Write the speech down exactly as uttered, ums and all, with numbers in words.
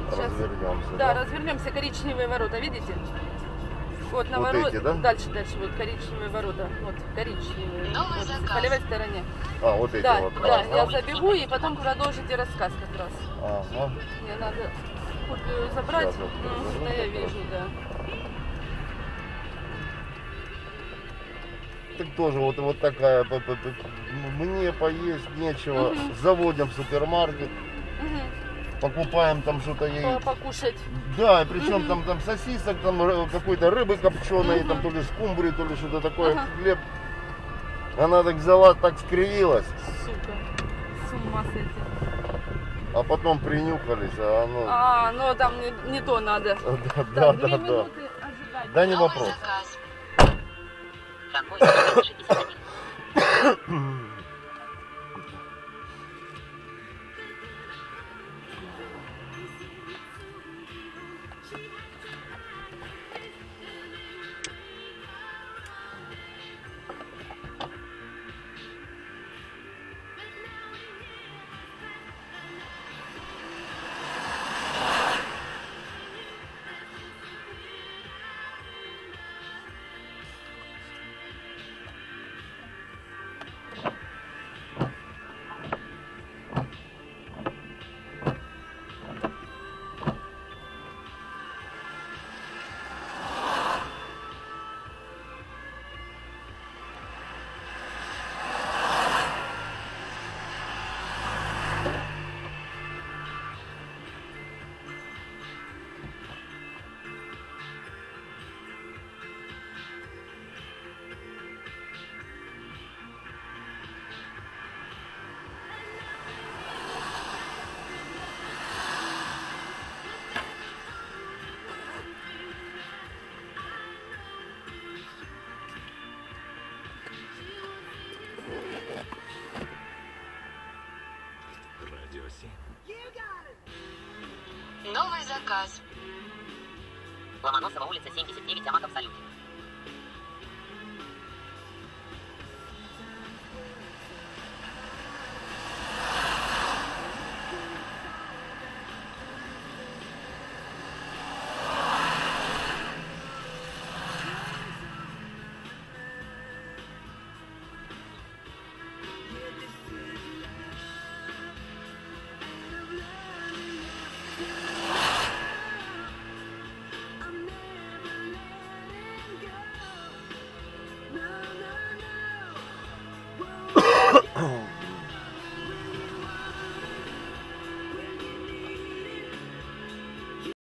Сейчас. Развернемся. Да, Да, развернемся. Коричневые ворота, видите? Вот на Вот ворот. эти, да? Дальше, дальше, вот коричневые ворота. Вот, коричневые. Новый Вот, заказ. по левой стороне. А, вот эти Да, вот. да, Ага. я забегу и потом продолжите рассказ как раз. Ага. Мне надо копию забрать. Сейчас вот Ну, разверну да, я как раз. вижу, да. Так тоже вот, вот такая, п- п- п- мне поесть нечего, Мгм. заводим в супермаркет, Угу. покупаем там что-то ей. Покушать. Да, и причем Мгм. там, там сосисок, там р- какой-то рыбы копченой, Мгм. там то ли скумбрии, то ли что-то такое, Ага. хлеб. Она так взяла, так скривилась, Сука. С ума сойти. а потом принюхались, а оно... А, ну там не, не то надо. Да, да, Так, да, две да. минуты ожидать. Да не Новый вопрос. заказ. Шагой сто шестьдесят один. Новый заказ. Ломоносова, улица семьдесят девять, Амаков, салют. Yeah.